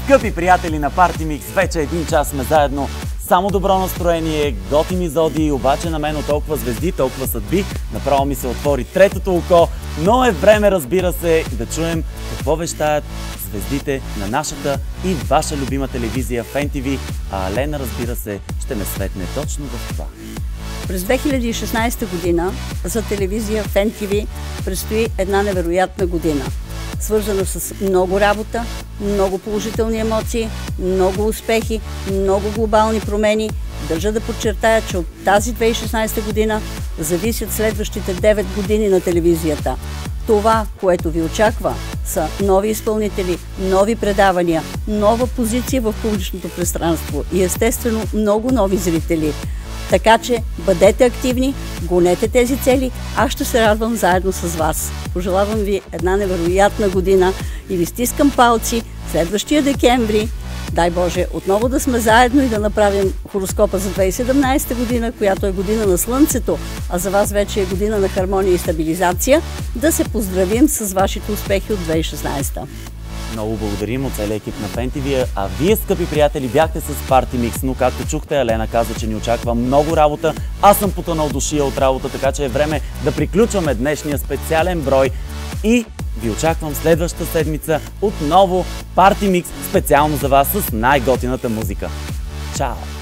Скъпи приятели на Party Mix, вече един час сме заедно. Само добро настроение, готини зоди, обаче на мен от толкова звезди, толкова съдби. Направо ми се отвори третото око, но е време, разбира се, да чуем какво вещаят звездите на нашата и ваша любима телевизия FAN TV, а Алена, разбира се, ще ме светне точно в това. През 2016 година за телевизия FAN TV предстои една невероятна година, свързана с много работа, много положителни емоции, много успехи, много глобални промени. Държа да подчертая, че от тази 2016 година зависят следващите 9 години на телевизията. Това, което ви очаква, са нови изпълнители, нови предавания, нова позиция в публичното пространство и естествено много нови зрители. Така че бъдете активни, гонете тези цели, аз ще се радвам заедно с вас. Пожелавам ви една невероятна година и ви стискам палци следващия декември. Дай Боже, отново да сме заедно и да направим хороскопа за 2017 година, която е година на Слънцето, а за вас вече е година на хармония и стабилизация. Да се поздравим с вашите успехи от 2016. Много благодарим от целия екип на FAN TV, а вие, скъпи приятели, бяхте с Party Mix, но както чухте, Алена каза, че ни очаква много работа. Аз съм потънал душия от работа, така че е време да приключваме днешния специален брой и ви очаквам следващата седмица отново Party Mix специално за вас с най-готината музика. Чао!